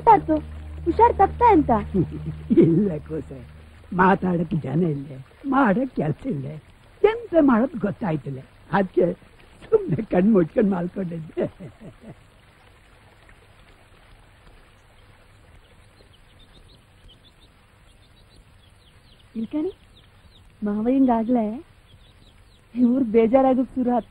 ಎಷ್ಟಾಯ್ತು? ಹುಷಾರ್ ತಪ್ಪ ಅಂತ ಇಲ್ಲ ಕೋಸೆ, ಮಾತಾಡಕ್ ಜನ ಇಲ್ಲೇ, ಮಾಡಕ್ ಕೆಲ್ಸ ಇಲ್ಲೇ, ಎಂತ ಮಾಡೋದ್ ಗೊತ್ತಾಯ್ತಿಲ್ಲ. ಅದಕ್ಕೆ ಸುಮ್ಮನೆ ಕಣ್ಣು ಮುಚ್ಕೊಂಡು ಮಾಲ್ಕೊಂಡಿದ್ದೆ. ಇಲ್ಕಣಿ ಮಾವಯ್ಯಂಗಾಗ್ಲೇ ಇವ್ರು ಬೇಜಾರಾಗಕ್ ಶುರು ಆಯ್ತು.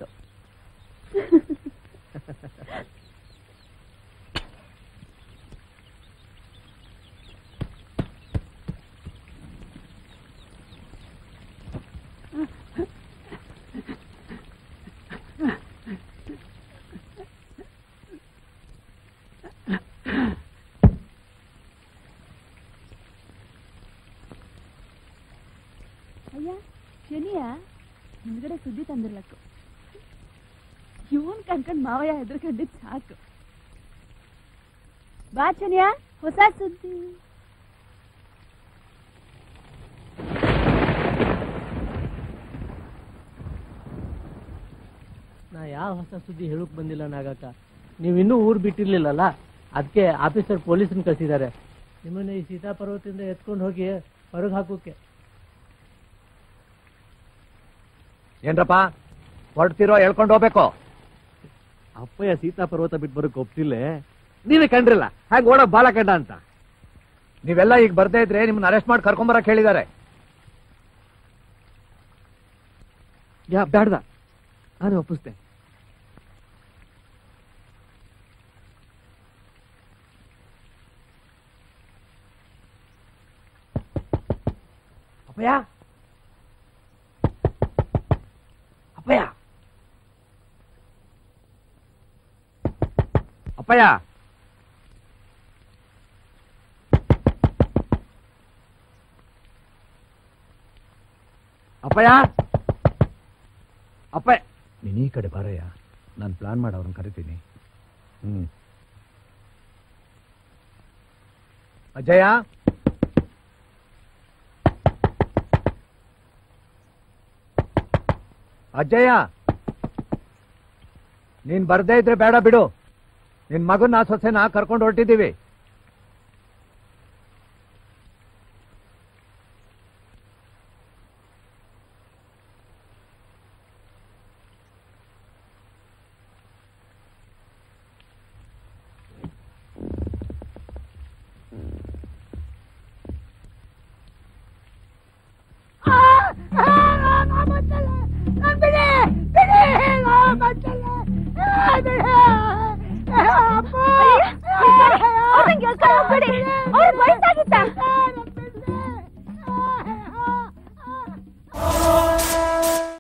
ಅಯ್ಯ ಶನಿಯ ಮುಂದ್ಗಡೆ ಸುದ್ದಿ ತಂದಿರ್ಲಕ್ಕು. ಇವನ್ ಕಣ್ಕಂಡ್ ಮಾವಯ್ಯ ಹೆದರ್ಕೊಂಡಿದ್ ಸಾಕು. ಬಾ ಶನಿಯ, ಹೊಸ ಸುದ್ದಿ. ನಾ ಯಾವ ಹೊಸ ಸುದ್ದಿ ಹೇಳಕ್ ಬಂದಿಲ್ಲ ನಾಗಕ್ಕ. ನೀವಿನ್ನೂ ಊರ್ ಬಿಟ್ಟಿರ್ಲಿಲ್ಲಲ್ಲ, ಅದಕ್ಕೆ ಆಫೀಸರ್ ಪೊಲೀಸನ್ ಕಳ್ಸಿದ್ದಾರೆ ನಿಮ್ಮನ್ನ ಈ ಸೀತಾಪರ್ವತದಿಂದ ಎತ್ಕೊಂಡು ಹೋಗಿ ಹೊರಗೆ ಹಾಕೋಕೆ. ಏನ್ರಪ್ಪ ಹೊರಡ್ತಿರೋ ಹೇಳ್ಕೊಂಡು ಹೋಗ್ಬೇಕು. ಅಪ್ಪಯ್ಯ ಸೀತಾಪರ್ವತ ಬಿಟ್ಟು ಬರೋಕ್ ಒಪ್ತಿಲ್ಲೇ, ನೀವೇ ಕಂಡ್ರಿಲ್ಲ ಹಾಗೆ ಓಡೋ ಬಾಳ ಕಂಡ ಅಂತ. ನೀವೆಲ್ಲ ಈಗ ಬರ್ದೇ ಇದ್ರೆ ನಿಮ್ಮನ್ನ ಅರೆಸ್ಟ್ ಮಾಡಿ ಕರ್ಕೊಂಬರಕ್ ಹೇಳಿದ್ದಾರೆ. ಯಾ ಬ್ಯಾಡ್ದ, ನಾನು ಒಪ್ಪಿಸ್ತೆ. ಅಪ್ಪಯ್ಯ, ಅಪ್ಪಯ್ಯ, ಅಪ್ಪಯ್ಯ, ಅಪ್ಪಯ್ಯ, ಅಪ್ಪಯ್ಯ. ನೀನ್ ಈ ಕಡೆ ಬಾರಯ್ಯ, ನಾನು ಪ್ಲಾನ್ ಮಾಡಿ ಅವ್ರನ್ನ ಕರಿತೀನಿ. ಅಜಯ, ಅಜ್ಜಯ್ಯ, ನೀನ್ ಬರ್ದೇ ಇದ್ರೆ ಬೇಡ ಬಿಡು. ನಿನ್ ಮಗನ ಸೊಸೆನ ಕರ್ಕೊಂಡು ಹೊರಟಿದ್ದೀವಿ. ವಯಸ್ಸಾಗಿತ್ತ